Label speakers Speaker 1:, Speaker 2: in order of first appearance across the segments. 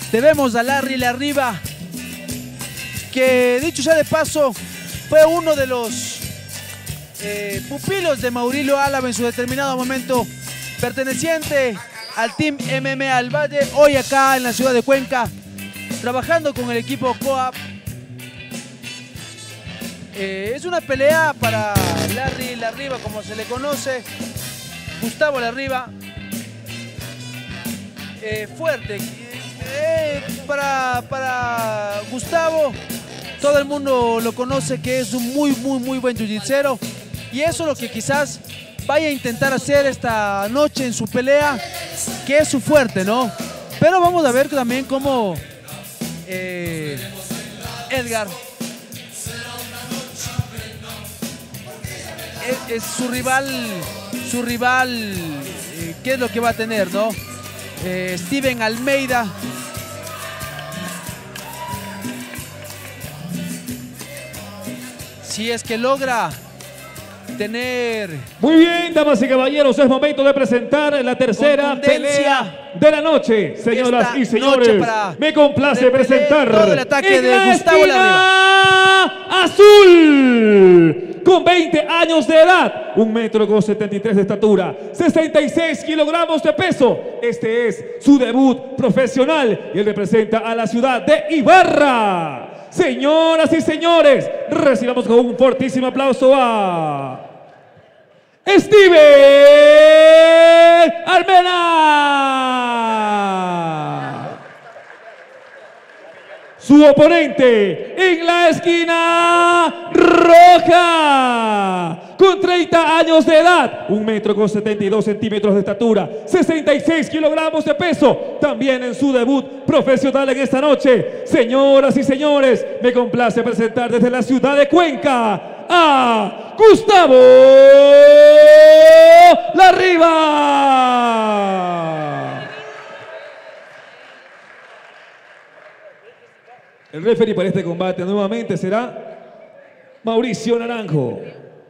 Speaker 1: Debemos a Larry Larriba, que dicho sea de paso, fue uno de los pupilos de Maurilio Álava en su determinado momento, perteneciente al Team MMA al Valle, hoy acá en la ciudad de Cuenca, trabajando con el equipo Coap. Es una pelea para Larry Larriba, como se le conoce, Gustavo Larriba, fuerte. Para Gustavo, todo el mundo lo conoce que es un muy buen jiu-jitsero, y eso es lo que quizás vaya a intentar hacer esta noche en su pelea, que es su fuerte, ¿no? Pero vamos a ver también cómo Edgar es su rival, ¿qué es lo que va a tener, no? Steven Almeida. Si es que logra tener...
Speaker 2: Muy bien, damas y caballeros, es momento de presentar la tercera pelea de la noche. Señoras y señores, me complace presentar
Speaker 1: todo el ataque de Gustavo Larriba.
Speaker 2: Azul, con 20 años de edad, 1,73 m de estatura, 66 kilogramos de peso. Este es su debut profesional y él representa a la ciudad de Ibarra. Señoras y señores, recibamos con un fortísimo aplauso a Steven Almena. Su oponente en la esquina roja, con 30 años de edad, 1,72 m de estatura, 66 kilogramos de peso, también en su debut profesional en esta noche. Señoras y señores, me complace presentar desde la ciudad de Cuenca a Gustavo Larriba. El referee para este combate nuevamente será Mauricio Naranjo.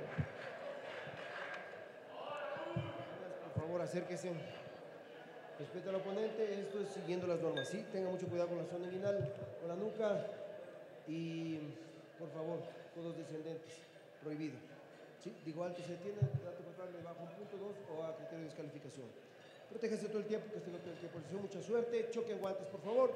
Speaker 3: Por favor, acérquese. Respeta al oponente. Esto es siguiendo las normas. Sí, tenga mucho cuidado con la zona inguinal, con la nuca. Y, por favor, codos descendentes. Prohibido. Sí, digo, antes se detiene, trato de contrarle bajo un punto 2 o a criterio de descalificación. Protéjase todo el tiempo, que esté en posición. Mucha suerte. Choquen guantes, por favor.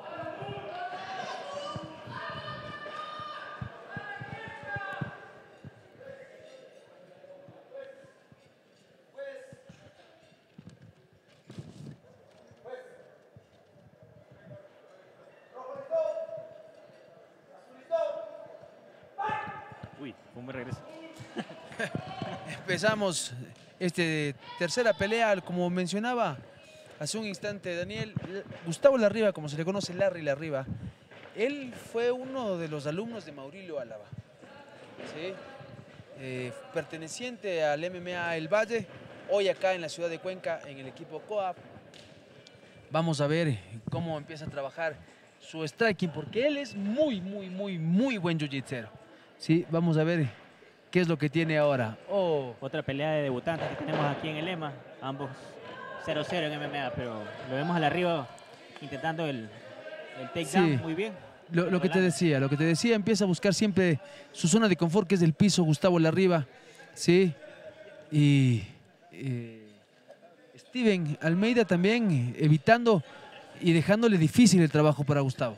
Speaker 4: Uy, fue un buen regreso.
Speaker 1: Empezamos tercera pelea, como mencionaba hace un instante Daniel. Gustavo Larriba, como se le conoce, Larry Larriba, él fue uno de los alumnos de Maurilio Álava, ¿sí? Perteneciente al MMA El Valle, hoy acá en la ciudad de Cuenca en el equipo Coap. Vamos a ver cómo empieza a trabajar su striking, porque él es muy buen jiu-jitsero. Sí, vamos a ver qué es lo que tiene ahora.
Speaker 4: Otra pelea de debutantes que tenemos aquí en el EMA, ambos 0-0 en MMA, pero lo vemos al arriba intentando el takedown, sí, muy bien.
Speaker 1: Lo que te decía, empieza a buscar siempre su zona de confort, que es el piso, Gustavo Larriba, ¿sí? Y Steven Almeida también evitando y dejándole difícil el trabajo para Gustavo.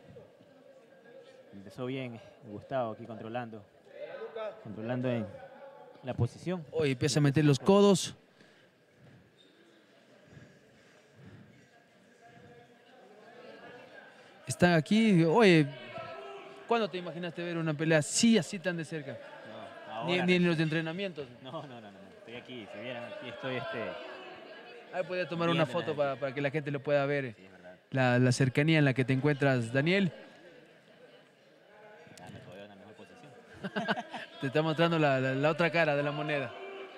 Speaker 4: Empezó bien Gustavo aquí controlando en la posición.
Speaker 1: Hoy empieza a meter los codos. Están aquí. Oye, ¿cuándo te imaginaste ver una pelea así tan de cerca?
Speaker 4: No, ahora,
Speaker 1: ni en los entrenamientos.
Speaker 4: No. Estoy aquí. Si vieran, aquí estoy
Speaker 1: Ahí podía tomar una foto para que la gente lo pueda ver.
Speaker 4: Sí,
Speaker 1: la cercanía en la que te encuentras, Daniel.
Speaker 4: Me jodió en la mejor posición.
Speaker 1: Te está mostrando la otra cara de la moneda.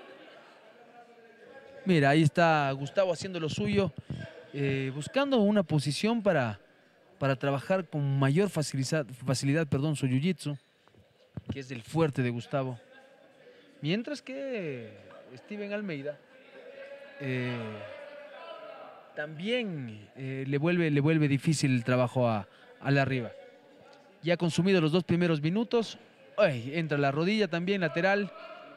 Speaker 1: Mira, ahí está Gustavo haciendo lo suyo, buscando una posición para trabajar con mayor facilidad su jiu-jitsu, que es el fuerte de Gustavo. Mientras que Steven Almeida también le vuelve difícil el trabajo a la arriba. Ya ha consumido los 2 primeros minutos. Ay, entra la rodilla también, lateral.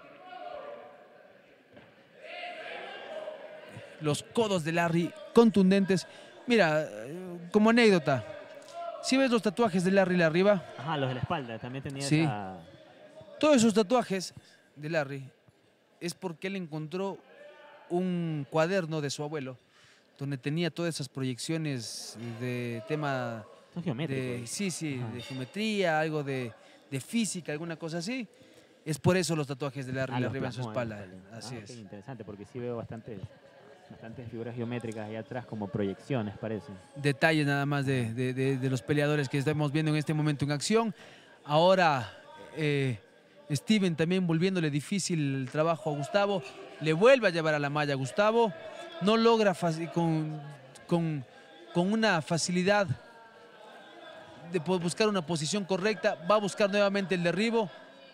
Speaker 1: Los codos de Larry contundentes. Mira, como anécdota, si ves los tatuajes de Larry arriba.
Speaker 4: Ajá, los de la espalda, también tenía
Speaker 1: Sí.
Speaker 4: esa...
Speaker 1: Todos esos tatuajes de Larry es porque él encontró un cuaderno de su abuelo donde tenía todas esas proyecciones de tema
Speaker 4: Son geométricos.
Speaker 1: sí,
Speaker 4: Ajá.
Speaker 1: de geometría, algo de física, alguna cosa así. Es por eso los tatuajes de Larry
Speaker 4: Ah, los
Speaker 1: arriba en su
Speaker 4: plasmó
Speaker 1: espalda. Así
Speaker 4: ok,
Speaker 1: es.
Speaker 4: interesante, porque sí veo bastantes figuras geométricas ahí atrás, como proyecciones, parece.
Speaker 1: Detalles nada más de los peleadores que estamos viendo en este momento en acción. Ahora Steven también volviéndole difícil el trabajo a Gustavo. Le vuelve a llevar a la malla a Gustavo. No logra con una facilidad de buscar una posición correcta. Va a buscar nuevamente el derribo.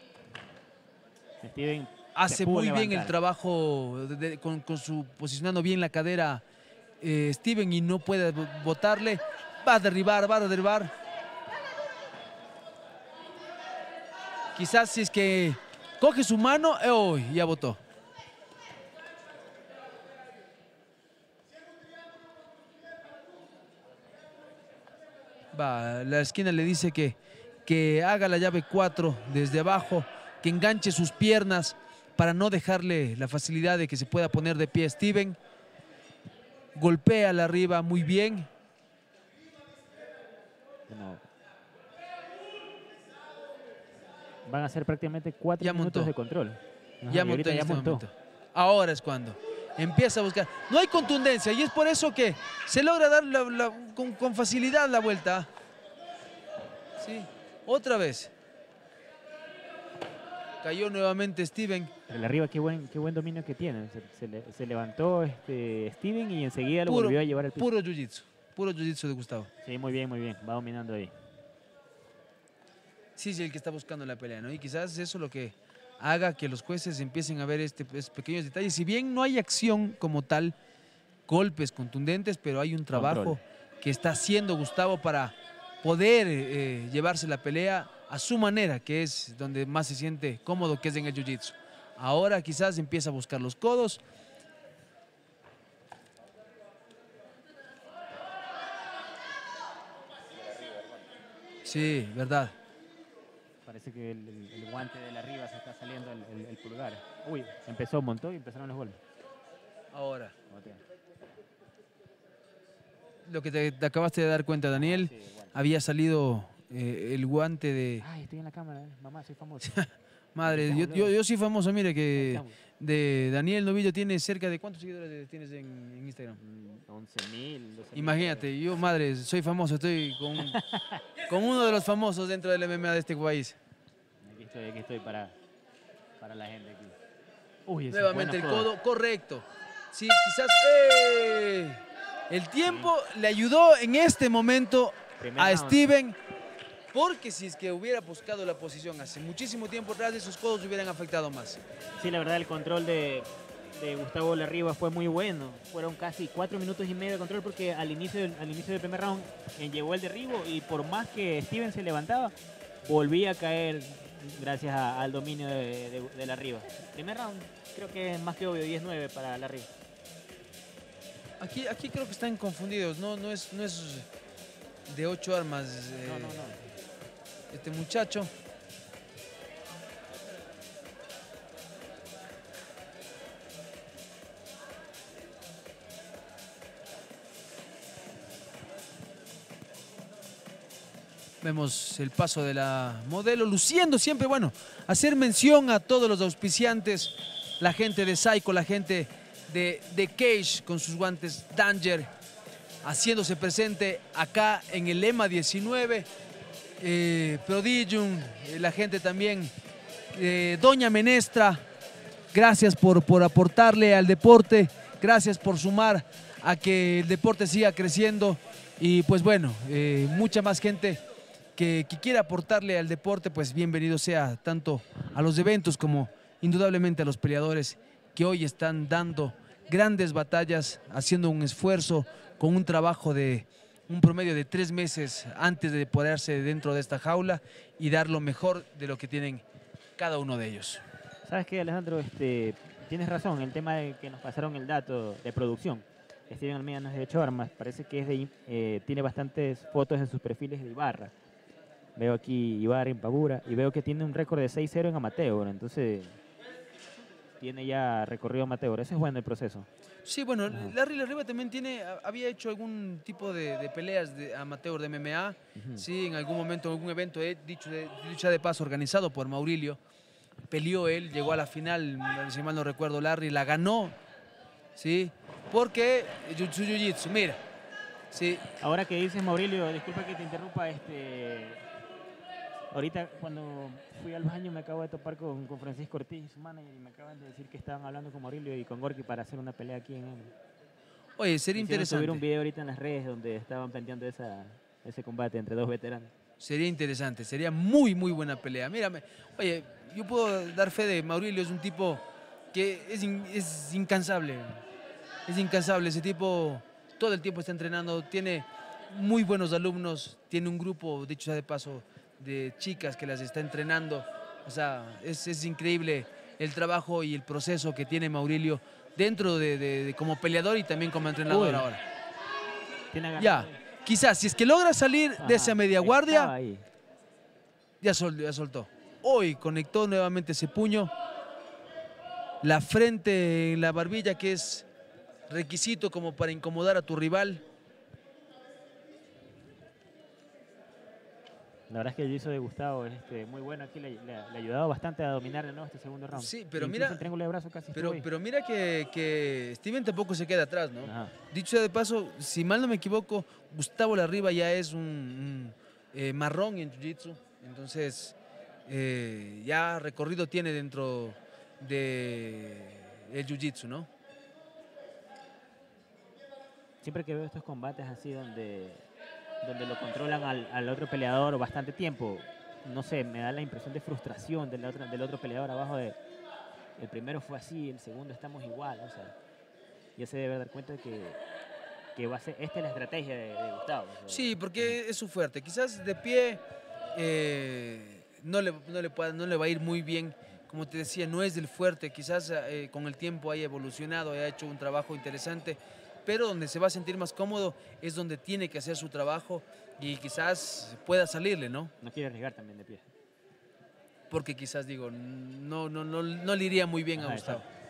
Speaker 4: Steven
Speaker 1: Hace
Speaker 4: se pudo
Speaker 1: muy bien el
Speaker 4: levantar.
Speaker 1: trabajo con su posicionando bien la cadera Steven y no puede botarle. Va a derribar. Quizás si es que coge su mano, ya botó. Va, la esquina le dice que haga la llave 4 desde abajo, que enganche sus piernas para no dejarle la facilidad de que se pueda poner de pie Steven. Golpea la arriba muy bien.
Speaker 4: Bueno, van a ser prácticamente 4
Speaker 1: Ya
Speaker 4: minutos
Speaker 1: montó.
Speaker 4: de control. Ajá,
Speaker 1: Ya
Speaker 4: y
Speaker 1: montó
Speaker 4: ahorita
Speaker 1: en
Speaker 4: ya
Speaker 1: este
Speaker 4: montó.
Speaker 1: momento. Ahora es cuando empieza a buscar. No hay contundencia y es por eso que se logra dar con facilidad la vuelta. Sí, otra vez. Cayó nuevamente Steven.
Speaker 4: Pero el arriba, qué buen dominio que tiene. Se levantó Steven y enseguida lo volvió a llevar al piso.
Speaker 1: Puro jiu-jitsu de Gustavo.
Speaker 4: Sí, muy bien. Va dominando ahí.
Speaker 1: Sí, el que está buscando la pelea, ¿no? Y quizás eso lo que haga que los jueces empiecen a ver estos pequeños detalles. Si bien no hay acción como tal, golpes contundentes, pero hay un trabajo que está haciendo Gustavo para poder llevarse la pelea a su manera, que es donde más se siente cómodo, que es en el jiu-jitsu. Ahora quizás empieza a buscar los codos. Sí, verdad.
Speaker 4: Parece que el guante de la arriba se está saliendo el pulgar. Uy, montó y empezaron los golpes.
Speaker 1: Ahora,
Speaker 4: Botea.
Speaker 1: lo que te acabaste de dar cuenta, Daniel,
Speaker 4: Sí, el guante.
Speaker 1: había salido el guante de...
Speaker 4: Ay, estoy en la cámara, mamá, soy famoso.
Speaker 1: Madre,
Speaker 4: Estamos
Speaker 1: yo soy famoso, mire que
Speaker 4: Estamos.
Speaker 1: de Daniel Novillo tiene cerca de... ¿Cuántos seguidores tienes en Instagram?
Speaker 4: 11.000, 12.000.
Speaker 1: Imagínate, yo, madre, soy famoso, estoy con uno de los famosos dentro del MMA de este país.
Speaker 4: Aquí estoy para la gente aquí. Uy, ese
Speaker 1: Nuevamente el
Speaker 4: buena
Speaker 1: codo, correcto. Sí, quizás el tiempo le ayudó en este momento
Speaker 4: Primer
Speaker 1: a
Speaker 4: round.
Speaker 1: Steven, porque si es que hubiera buscado la posición hace muchísimo tiempo atrás, esos codos le hubieran afectado más.
Speaker 4: Sí, la verdad, el control de Gustavo Larriba fue muy bueno. Fueron casi 4 minutos y medio de control porque al inicio del primer round llegó el derribo y por más que Steven se levantaba, volvía a caer gracias al dominio de Larriba. Primer round creo que es más que obvio, 10-9 para Larriba.
Speaker 1: Aquí creo que están confundidos, no es de 8 armas
Speaker 4: No.
Speaker 1: este muchacho. Vemos el paso de la modelo, luciendo siempre, bueno, hacer mención a todos los auspiciantes, la gente de Psycho, la gente de Cage con sus guantes Danger, haciéndose presente acá en el EMA 19, Prodigium, la gente también, Doña Menestra, gracias por aportarle al deporte, gracias por sumar a que el deporte siga creciendo y pues bueno, mucha más gente que quiera aportarle al deporte, pues bienvenido sea tanto a los eventos como indudablemente a los peleadores que hoy están dando grandes batallas, haciendo un esfuerzo, con un trabajo de un promedio de 3 meses antes de ponerse dentro de esta jaula y dar lo mejor de lo que tienen cada uno de ellos.
Speaker 4: ¿Sabes qué, Alejandro? Tienes razón, el tema de que nos pasaron el dato de producción. Steven Almeida no es de 8 armas, parece que tiene bastantes fotos en sus perfiles de Ibarra. Veo aquí Ibarra, Imbabura, y veo que tiene un récord de 6-0 en amateur, entonces tiene ya recorrido amateur. Ese es bueno el proceso.
Speaker 1: Sí, bueno, Larry Larriba también había hecho algún tipo de peleas de amateur de MMA. Sí, en algún momento, en algún evento, dicho de paso, organizado por Maurilio. Peleó él, llegó a la final, si mal no recuerdo, Larry, la ganó. Sí, porque su jiu-jitsu, mira. Sí.
Speaker 4: Ahora que dices, Maurilio, disculpa que te interrumpa, ahorita cuando fui al baño me acabo de topar con Francisco Ortiz, su manager, y me acaban de decir que estaban hablando con Maurilio y con Gorky para hacer una pelea aquí en el...
Speaker 1: Oye, sería interesante.
Speaker 4: Subir un video ahorita en las redes donde estaban planteando ese combate entre dos veteranos.
Speaker 1: Sería interesante, sería muy buena pelea. Mírame, oye, yo puedo dar fe de Maurilio, es un tipo que es incansable. Es incansable, ese tipo todo el tiempo está entrenando, tiene muy buenos alumnos, tiene un grupo, dicho sea de paso, de chicas que las está entrenando. O sea, es increíble el trabajo y el proceso que tiene Maurilio dentro de como peleador y también como entrenador ahora. Ya, quizás si es que logra salir de esa media guardia, ya soltó. Hoy conectó nuevamente ese puño, la frente en la barbilla, que es requisito como para incomodar a tu rival.
Speaker 4: La verdad es que el jiu-jitsu de Gustavo es muy bueno. Aquí le ha ayudado bastante a dominar de nuevo este segundo round.
Speaker 1: Sí, pero
Speaker 4: incluso
Speaker 1: mira,
Speaker 4: el triángulo de brazo casi
Speaker 1: pero mira que Steven tampoco se queda atrás, ¿no?
Speaker 4: Ajá.
Speaker 1: Dicho sea de paso, si mal no me equivoco, Gustavo Larriba ya es un marrón en jiu-jitsu. Entonces, ya recorrido tiene dentro del jiu-jitsu, ¿no?
Speaker 4: Siempre que veo estos combates así donde lo controlan al otro peleador bastante tiempo, no sé, me da la impresión de frustración del otro peleador abajo. El primero fue así, el segundo estamos igual, o sea, ya se debe dar cuenta de que va a ser, esta es la estrategia de Gustavo. O sea,
Speaker 1: sí, porque es su fuerte. Quizás de pie no le va a ir muy bien. Como te decía, no es del fuerte. Quizás con el tiempo haya evolucionado, haya hecho un trabajo interesante, pero donde se va a sentir más cómodo es donde tiene que hacer su trabajo y quizás pueda salirle, ¿no?
Speaker 4: No quiere arriesgar también de pie.
Speaker 1: Porque quizás, digo, no le iría muy bien a Gustavo.
Speaker 4: Exacto.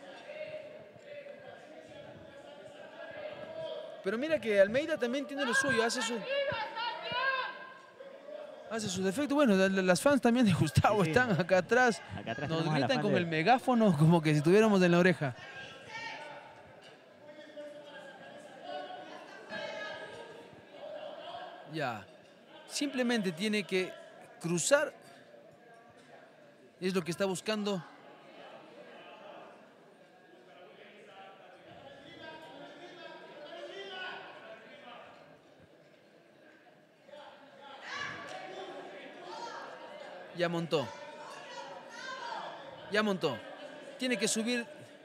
Speaker 1: Pero mira que Almeida también tiene lo suyo, hace su defecto. Bueno, las fans también de Gustavo están acá atrás. Nos gritan con el megáfono como que si estuviéramos en la oreja. Ya, simplemente tiene que cruzar, es lo que está buscando. Ya montó. Tiene que subir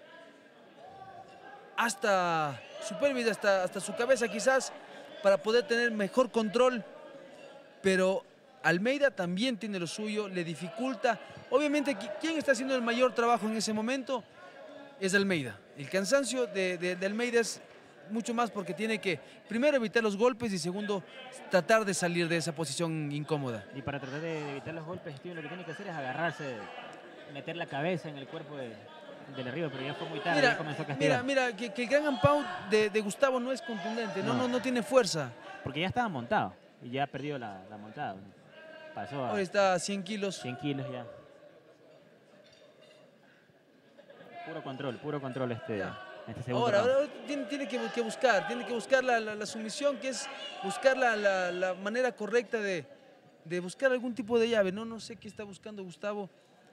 Speaker 1: hasta su pelvis, hasta su cabeza quizás, para poder tener mejor control, pero Almeida también tiene lo suyo, le dificulta. Obviamente, ¿quién está haciendo el mayor trabajo en ese momento? Es Almeida. El cansancio de Almeida es mucho más porque tiene que, primero, evitar los golpes y segundo, tratar de salir de esa posición incómoda.
Speaker 4: Y para tratar de evitar los golpes, Steven lo que tiene que hacer es agarrarse, meter la cabeza en el cuerpo del arriba, pero ya fue muy tarde, ya comenzó a castigar.
Speaker 1: Mira, que el gran pound de Gustavo no es contundente, no tiene fuerza.
Speaker 4: Porque ya estaba montado y ya ha perdido la montada. Pasó
Speaker 1: Ahora está a 100 kilos.
Speaker 4: 100 kilos ya. Puro control este segundo
Speaker 1: Ahora
Speaker 4: round.
Speaker 1: tiene que buscar la sumisión, que es buscar la manera correcta de buscar algún tipo de llave. No sé qué está buscando Gustavo.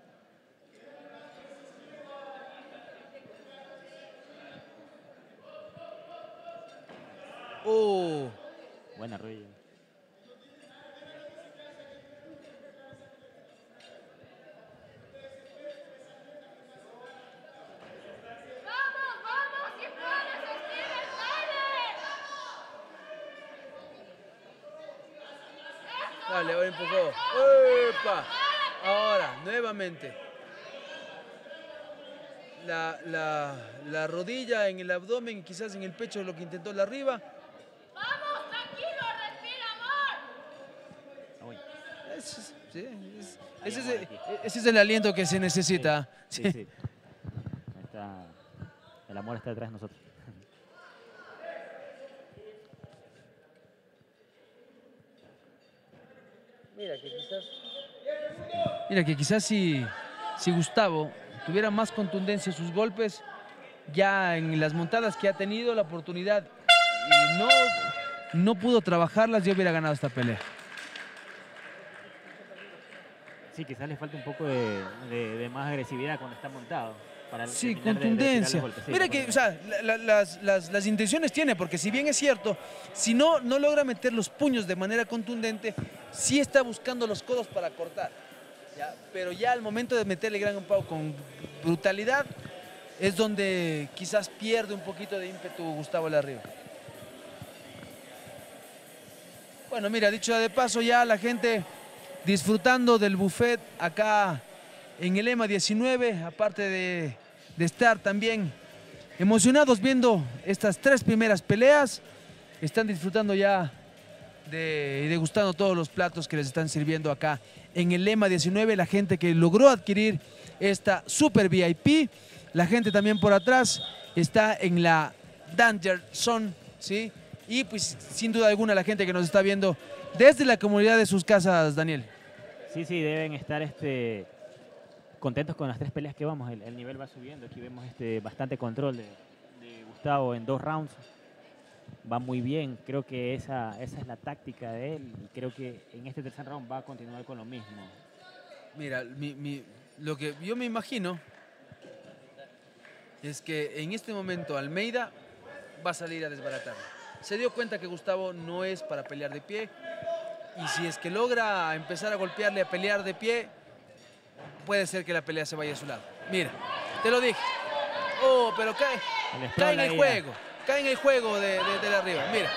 Speaker 1: Oh.
Speaker 4: Buena rodilla.
Speaker 1: Dale, ahora empujó. ¡Epa! Ahora, nuevamente. La rodilla en el abdomen y quizás en el pecho es lo que intentó la arriba.
Speaker 5: ¡Vamos, tranquilo! ¡Respira, amor!
Speaker 1: Ese es el aliento que se necesita.
Speaker 4: Sí. El amor está detrás de nosotros.
Speaker 1: Mira que quizás si Gustavo tuviera más contundencia en sus golpes, ya en las montadas que ha tenido la oportunidad y no pudo trabajarlas, ya hubiera ganado esta pelea.
Speaker 4: Sí, quizás le falta un poco de más agresividad cuando está montado. Para
Speaker 1: Sí,
Speaker 4: terminar de
Speaker 1: contundencia.
Speaker 4: tirar los golpes. Sí,
Speaker 1: Mira que, o sea, las intenciones tiene, porque si bien es cierto, si no logra meter los puños de manera contundente, sí está buscando los codos para cortar. ¿Ya? Pero ya al momento de meterle gran pau con brutalidad, es donde quizás pierde un poquito de ímpetu Gustavo Larriba. Bueno, mira, dicho de paso, ya la gente disfrutando del buffet acá en el EMA 19, aparte de estar también emocionados viendo estas 3 primeras peleas, están disfrutando ya y degustando todos los platos que les están sirviendo acá en el EMA 19, la gente que logró adquirir esta Super VIP, la gente también por atrás está en la Danger Zone, ¿sí? Y pues sin duda alguna la gente que nos está viendo desde la comunidad de sus casas, Daniel.
Speaker 4: Sí, deben estar contentos con las 3 peleas que vamos. El nivel va subiendo. Aquí vemos bastante control de Gustavo en 2 rounds. Va muy bien. Creo que esa es la táctica de él. Y creo que en este tercer round va a continuar con lo mismo.
Speaker 1: Mira, lo que yo me imagino es que en este momento Almeida va a salir a desbaratarlo. Se dio cuenta que Gustavo no es para pelear de pie. Y si es que logra empezar a golpearle, a pelear de pie, puede ser que la pelea se vaya a su lado. Mira, te lo dije. Oh, pero cae en el juego. Cae en el juego de arriba. Mira.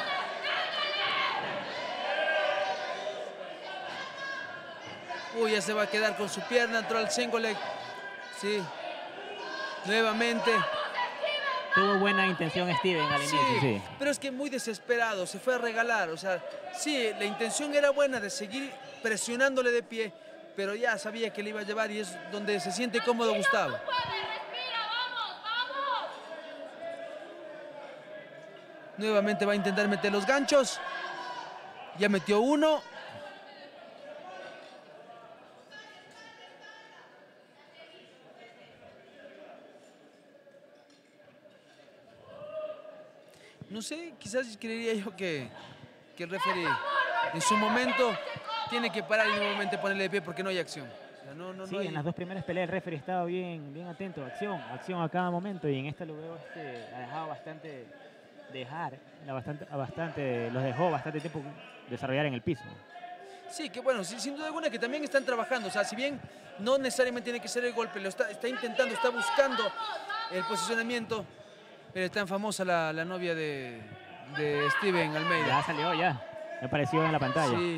Speaker 1: Uy, ya se va a quedar con su pierna. Entró al single leg. Sí. Nuevamente.
Speaker 4: Tuvo buena intención Steven al inicio, sí.
Speaker 1: Pero es que muy desesperado, se fue a regalar. O sea, sí, la intención era buena de seguir presionándole de pie, pero ya sabía que le iba a llevar y es donde se siente cómodo Gustavo. Nuevamente va a intentar meter los ganchos. Ya metió uno. No sé, quizás creería yo que el referee en su momento tiene que parar y nuevamente ponerle de pie porque no hay acción. O sea,
Speaker 4: sí, en las 2 primeras peleas el referee estaba bien atento. Acción a cada momento, y en esta lo veo ha dejado bastante los dejó bastante tiempo desarrollar en el piso.
Speaker 1: Sí, que bueno, sin duda alguna que también están trabajando. O sea, si bien no necesariamente tiene que ser el golpe, está intentando, está buscando el posicionamiento. Pero es tan famosa la novia de Steven Almeida.
Speaker 4: Ya salió, ya. Me apareció en la pantalla.
Speaker 1: Sí.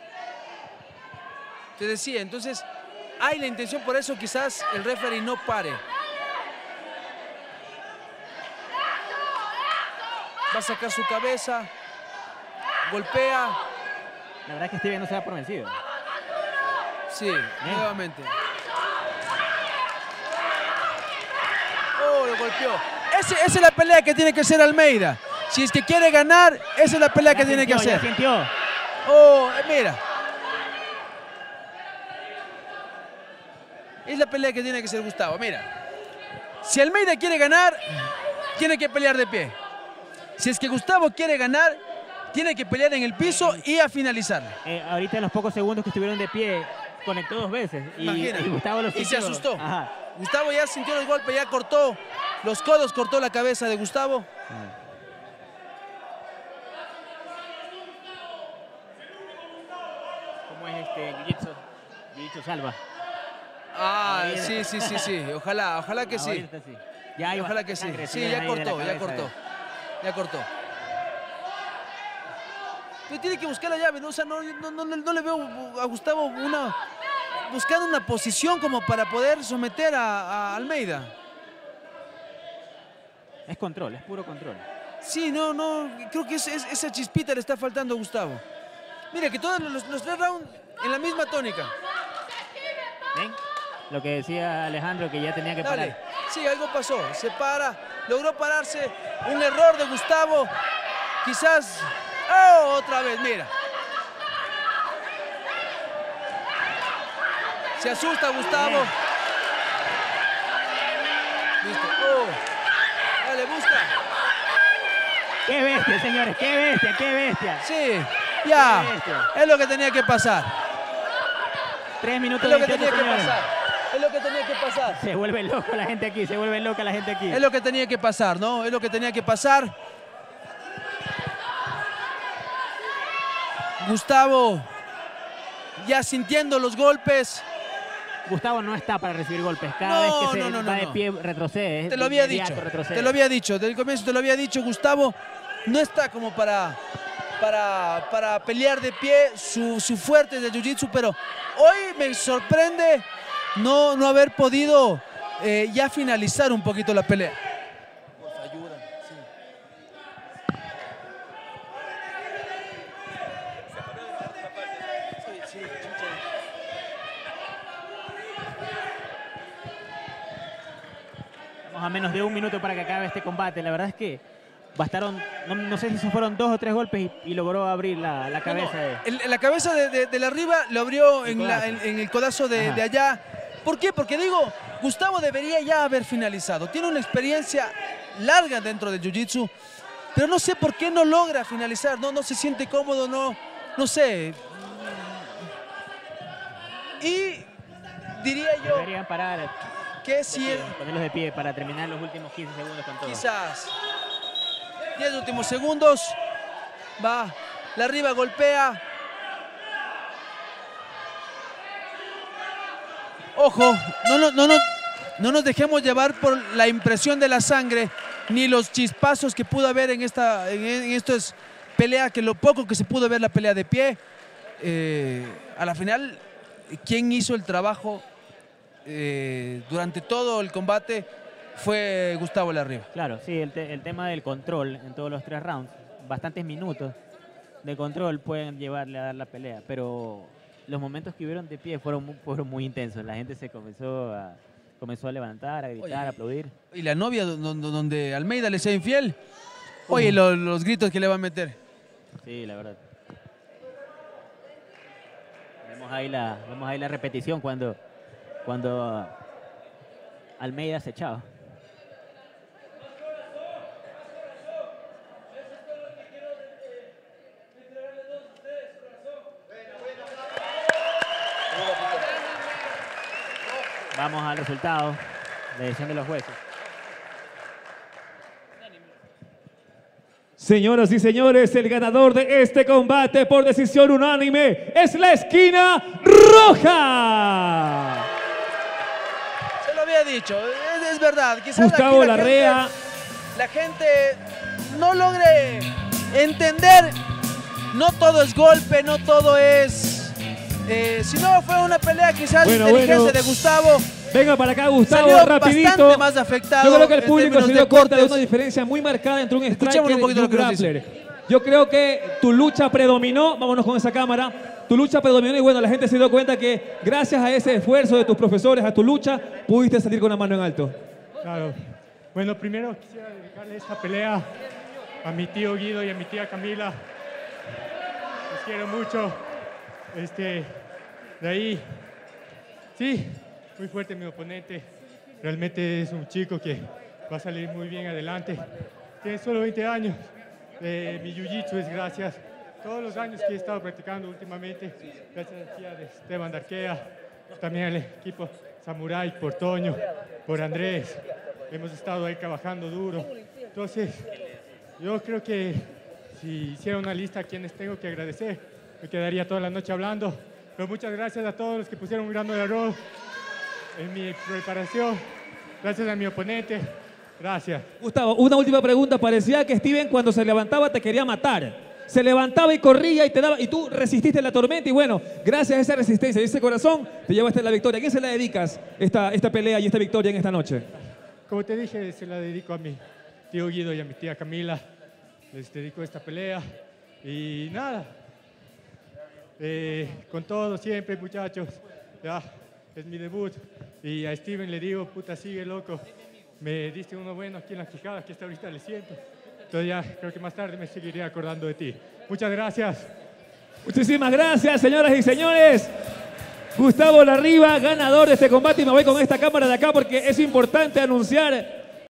Speaker 1: Te decía, entonces hay la intención, por eso quizás el referee no pare. Va a sacar su cabeza, golpea.
Speaker 4: La verdad es que Steven no se da por vencido.
Speaker 1: Sí, nuevamente. Oh, lo golpeó. Esa es la pelea que tiene que hacer Almeida. Si es que quiere ganar, esa es la pelea que tiene que hacer.
Speaker 4: Ya sintió.
Speaker 1: Oh, mira. Es la pelea que tiene que hacer Gustavo. Mira. Si Almeida quiere ganar, tiene que pelear de pie. Si es que Gustavo quiere ganar, tiene que pelear en el piso y a finalizar.
Speaker 4: Ahorita en los pocos segundos que estuvieron de pie, conectó 2 veces. Y Gustavo lo sintió.
Speaker 1: Y se asustó.
Speaker 4: Ajá.
Speaker 1: Gustavo ya sintió el golpe, ya cortó los codos, cortó la cabeza de Gustavo.
Speaker 4: ¿Cómo es Jiu-Jitsu? Jiu-Jitsu salva.
Speaker 1: Ah, sí. Ojalá que sí.
Speaker 4: Ya
Speaker 1: ojalá que sí. Sí, ya cortó. Pero tiene que buscar la llave, ¿no? O sea, no le veo a Gustavo buscando una posición como para poder someter a Almeida.
Speaker 4: Es control, es puro control.
Speaker 1: Sí, no, creo que esa chispita le está faltando a Gustavo. Mira que todos los 3 rounds en la misma tónica.
Speaker 4: ¿Ven? Lo que decía Alejandro, que ya tenía que
Speaker 1: Dale.
Speaker 4: parar.
Speaker 1: Sí, algo pasó. Se para, logró pararse. Un error de Gustavo. Quizás... ¡Oh! Otra vez, mira. Se asusta Gustavo.
Speaker 4: Bien.
Speaker 1: Listo. ¡Oh! Dale, busca.
Speaker 4: ¡Qué bestia, señores! ¡Qué bestia, qué bestia!
Speaker 1: Sí, ya.
Speaker 4: Qué bestia.
Speaker 1: Es lo que tenía que pasar.
Speaker 4: 3
Speaker 1: Es
Speaker 4: minutos
Speaker 1: lo
Speaker 4: de
Speaker 1: que
Speaker 4: intento,
Speaker 1: tenía que
Speaker 4: señores.
Speaker 1: pasar. Es lo que tenía que pasar.
Speaker 4: Se vuelve loca la gente aquí, se vuelve loca la gente aquí.
Speaker 1: Es lo que tenía que pasar, ¿no? Es lo que tenía que pasar. Gustavo ya sintiendo los golpes.
Speaker 4: Gustavo no está para recibir golpes. Cada vez que se va de pie retrocede.
Speaker 1: Te lo había dicho.
Speaker 4: Retrocede.
Speaker 1: Te lo había dicho. Desde el comienzo te lo había dicho. Gustavo no está como para pelear de pie. Su fuerte es el jiu-jitsu, pero hoy me sorprende no haber podido ya finalizar un poquito la pelea. Ayuda, sí.
Speaker 4: Vamos a menos de 1 minuto para que acabe este combate. La verdad es que bastaron, no sé si fueron 2 o 3 golpes y logró abrir la cabeza.
Speaker 1: La cabeza de la arriba lo abrió en
Speaker 4: codazo.
Speaker 1: el codazo de allá. ¿Por qué? Porque digo, Gustavo debería ya haber finalizado. Tiene una experiencia larga dentro del jiu-jitsu, pero no sé por qué no logra finalizar. No se siente cómodo, no sé. Y diría yo
Speaker 4: Deberían parar,
Speaker 1: que si
Speaker 4: ponerlos de pie para terminar los últimos 15 segundos con todo.
Speaker 1: quizás 10 últimos segundos, va, la arriba golpea. Ojo, no nos dejemos llevar por la impresión de la sangre ni los chispazos que pudo haber en esta pelea, que lo poco que se pudo ver la pelea de pie. A la final, quien hizo el trabajo durante todo el combate fue Gustavo Larriba.
Speaker 4: Claro, sí, el tema del control en todos los 3 rounds, bastantes minutos de control pueden llevarle a dar la pelea, pero los momentos que hubieron de pie fueron muy intensos. La gente se comenzó a levantar, a gritar,
Speaker 1: Oye,
Speaker 4: a aplaudir.
Speaker 1: Y la novia donde Almeida le sea infiel. Oye, los gritos que le va a meter.
Speaker 4: Sí, la verdad. Vemos ahí la repetición cuando Almeida se echaba. Vamos al resultado de decisión de los jueces.
Speaker 2: Señoras y señores, el ganador de este combate por decisión unánime es la esquina roja.
Speaker 1: Se lo había dicho, es verdad. Quizás
Speaker 2: Gustavo
Speaker 1: aquí
Speaker 2: Larrea.
Speaker 1: la gente no logre entender. No todo es golpe, no todo es... si no fue una pelea quizás de inteligencia de Gustavo.
Speaker 2: Venga para acá, Gustavo,
Speaker 1: Salió
Speaker 2: rapidito.
Speaker 1: bastante más afectado.
Speaker 2: Yo creo que el
Speaker 1: en
Speaker 2: público se
Speaker 1: términos
Speaker 2: dio cuenta de
Speaker 1: cortes.
Speaker 2: una diferencia muy marcada entre un
Speaker 1: Escuchemos
Speaker 2: striker
Speaker 1: un poquito
Speaker 2: y
Speaker 1: lo
Speaker 2: un
Speaker 1: que nos dice.
Speaker 2: grappler. Yo creo que tu lucha predominó, vámonos con esa cámara, tu lucha predominó y bueno, la gente se dio cuenta que gracias a ese esfuerzo de tus profesores, a tu lucha, pudiste salir con la mano en alto.
Speaker 6: Claro. Bueno, primero quisiera dedicarle esta pelea a mi tío Guido y a mi tía Camila. Los quiero mucho. De ahí, sí, muy fuerte mi oponente. Realmente es un chico que va a salir muy bien adelante. Tiene solo 20 años. Mi jiu-jitsu es gracias a todos los años que he estado practicando últimamente. Gracias a la tía de Esteban Darquea, también al equipo Samurai, por Toño, por Andrés. Hemos estado ahí trabajando duro. Entonces, yo creo que si hiciera una lista a quienes tengo que agradecer, me quedaría toda la noche hablando. Pero muchas gracias a todos los que pusieron un grano de arroz en mi preparación. Gracias a mi oponente. Gracias.
Speaker 2: Gustavo, una última pregunta. Parecía que Steven cuando se levantaba te quería matar. se levantaba y corría y te daba, y tú resististe la tormenta y bueno, gracias a esa resistencia y ese corazón te llevaste la victoria. ¿A quién se la dedicas esta pelea y esta victoria en esta noche?
Speaker 6: Como te dije, se la dedico a mi tío Guido y a mi tía Camila. Les dedico esta pelea y nada, con todo siempre, muchachos. Ya, es mi debut y a Steven le digo, puta, sigue loco. Me diste uno bueno aquí en la quijada, que hasta ahorita le siento. Entonces ya creo que más tarde me seguiré acordando de ti. Muchas gracias.
Speaker 2: Muchísimas gracias, señoras y señores. Gustavo Larriba, ganador de este combate, y me voy con esta cámara de acá porque es importante anunciar